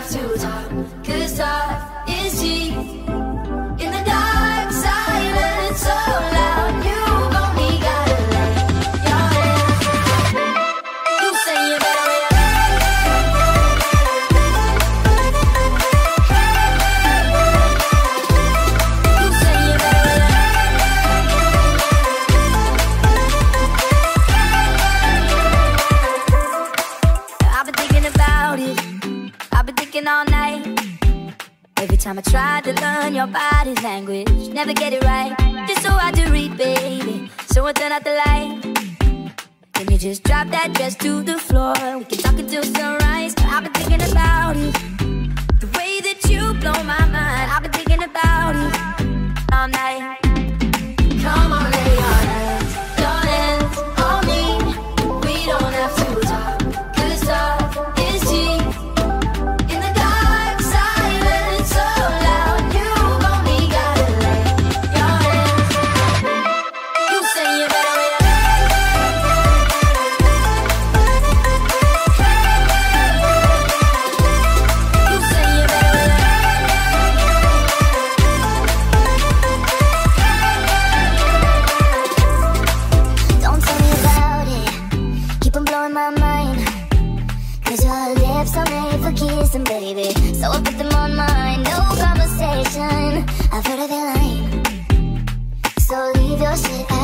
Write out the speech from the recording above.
have to talk, 'cause talk is cheap. In the dark, silence so loud, you've only gotta let your hands. You say you better wait. You say you better wait. I've been thinking about it, I've been thinking all night. Every time I try to learn your body language, never get it right. Just so hard to read, baby, so I turn out the light. Can you just drop that dress to the floor? We can talk until sunrise. I've been thinking about it, the way that you blow my mind. I've been thinking about it all night. Come on, lay your hands on me. We don't have to talk, 'cause talk is cheap. In the dark, silence so loud, you've only gotta let your hands. You say you better wait. You say you better wait. Don't tell me about it, keep on blowing my mind. 'Cause your lips are made for kissing, baby, so I put them on mine. No conversation, I've heard of their line. So leave your shit